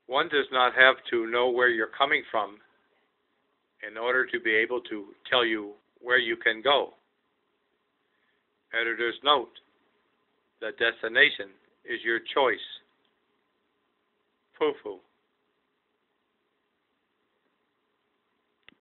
One does not have to know where you're coming from in order to be able to tell you where you can go. Editor's note: the destination is your choice. Foo Foo.